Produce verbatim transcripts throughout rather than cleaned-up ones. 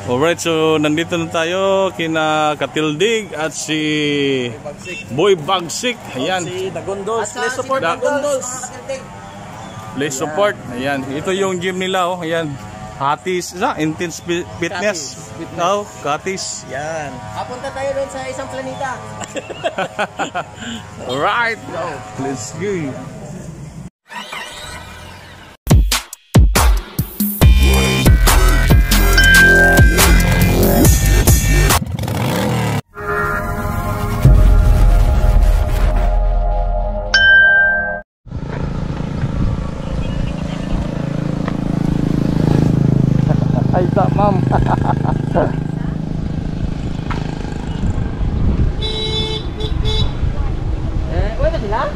Alright, so nandito na tayo kina Katildig at si Boy Bagsik. Ayan. Si Dagondos. Please support Dagondos. Please support. Ayan. Ito yung gym nila, oh. Ayan. Hatis, sa intense fitness. Oh, Katis. Yan. Papunta tayo doon sa isang planeta. Alright. Let's go. Ay, sa ma'am. Eh, uwi ba sila?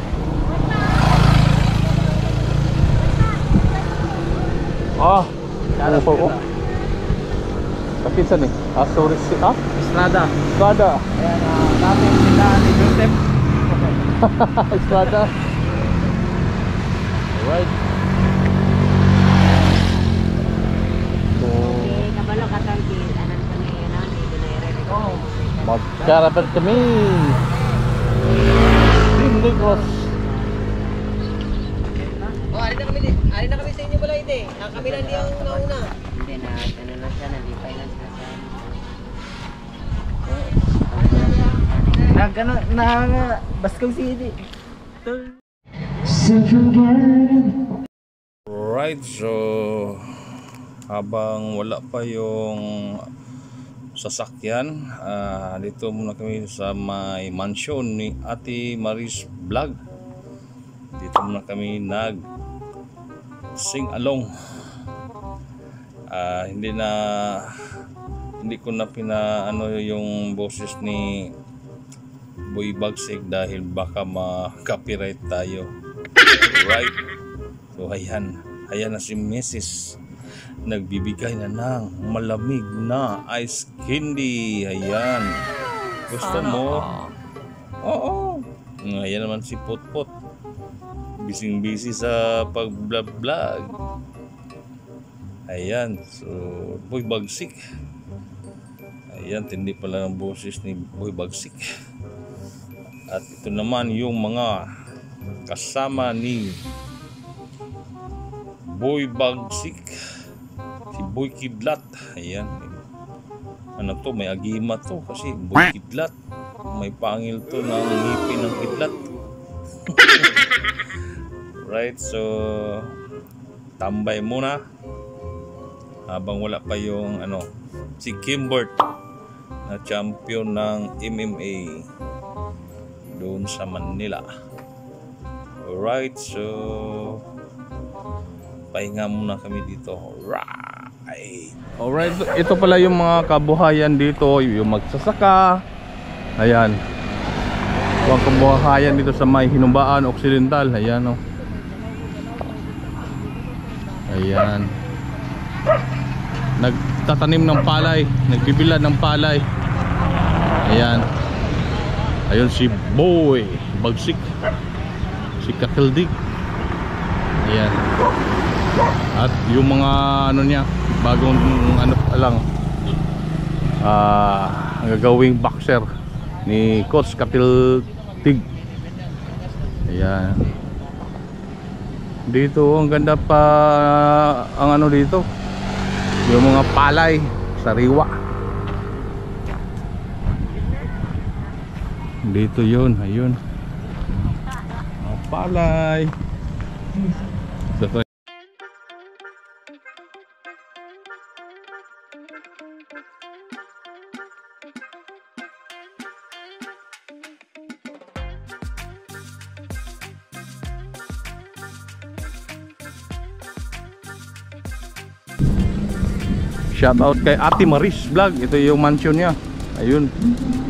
Ah, ano po ko? Kapisan eh. Ah, sorry si ah? Estrada. Estrada. Ayan, uh, natin sila ni Joseph. Estrada. Alright. Kabalo katangkil, anan ko ni ano ni Dinere. Oh. Magkarapat kami. Hindi cross. Oh, ari na kami din. Ari na kami sa inyo pala ite. Ah, kami na diyang nauna. Hindi na, ano na siya, nalipay lang siya sa Nag ano na Baskong City. Right, so habang wala pa yung sasakyan, uh, dito muna kami sa may mansion ni Ate Maris Vlog. Dito muna kami nag sing along. Uh, hindi na hindi ko na pina ano yung boses ni Boy Bagsik dahil baka ma-copyright tayo. Right, so ayan ayan na si Missus nagbibigay na ng malamig na ice candy. Ayan, gusto mo? Oo. Ayan naman si Potpot, bising busy sa pag vlog vlog. Ayan, so Boy Bagsik. Ayan, tindi pala ng boses ni Boy Bagsik. At ito naman yung mga kasama ni Boy Bagsik, si Boy Kidlat. Ayan, ano to, may agima to kasi Boy Kidlat, may pangil to ng ngipin ng kidlat. Right, so tambay muna habang wala pa yung ano si Kimbert na champion ng M M A doon sa Manila. Alright, so pahinga muna kami dito. Alright. Alright, ito pala yung mga kabuhayan dito, yung magsasaka. Ayan, yung kabuhayan dito sa may Hinumbaan Occidental. Ayan, oh. Ayan, nagtatanim ng palay, nagbibilad ng palay. Ayan, ayun si Boy Bagsik, si Katildig. Ayan, at yung mga ano niya, bagong ano lang, ah uh, gagawing boxer ni Coach Katildig. Ayan, dito ang ganda pa ang ano dito, yung mga palay sariwa dito. Yun, ayun, mga palay. Dito. Shout out kay Ate Maris Vlog. Ito yung mansion niya. Ayun.